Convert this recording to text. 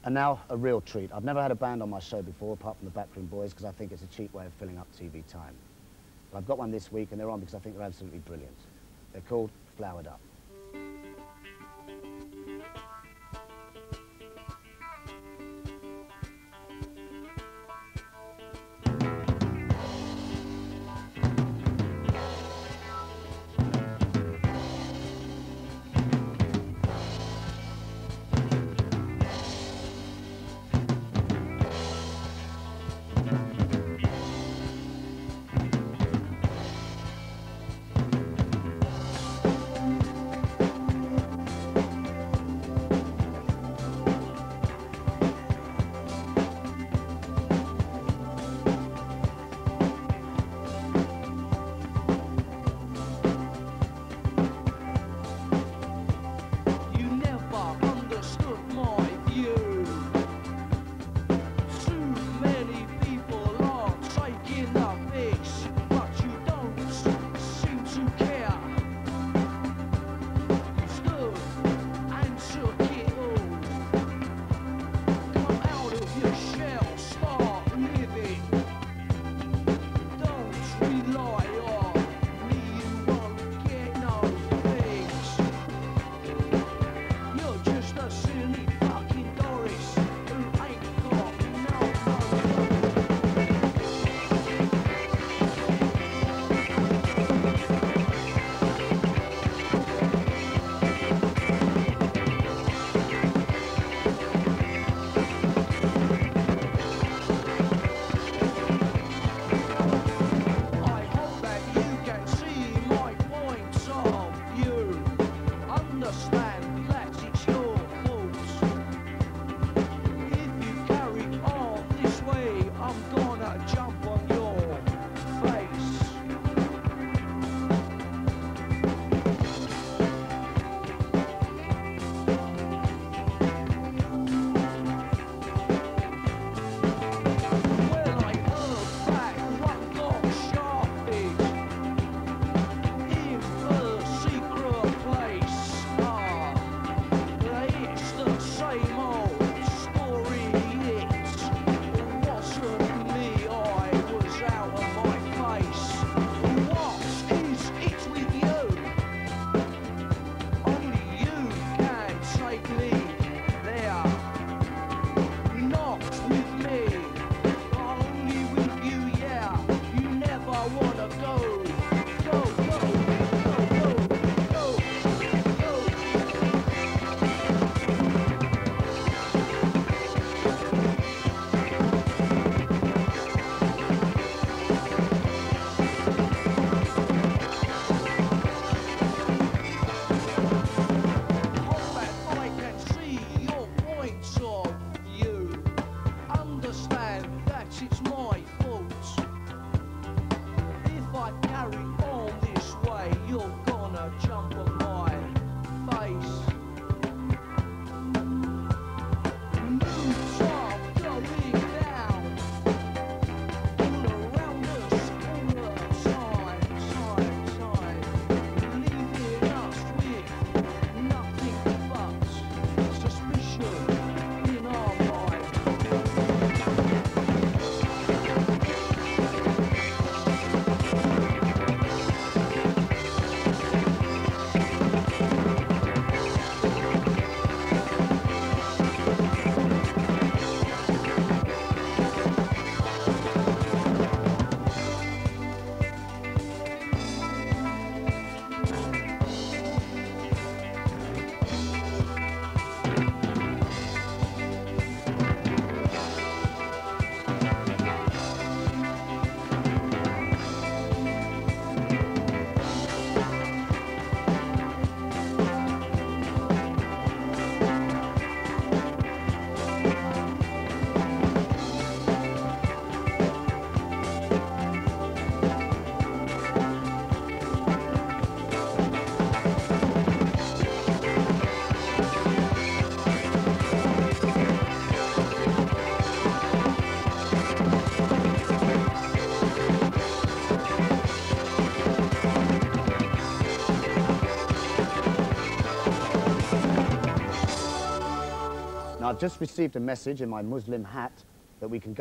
And now, a real treat. I've never had a band on my show before, apart from the Backroom Boys, because I think it's a cheap way of filling up TV time. But I've got one this week, and they're on because I think they're absolutely brilliant. They're called Flowered Up. Now, I've just received a message in my Muslim hat that we can go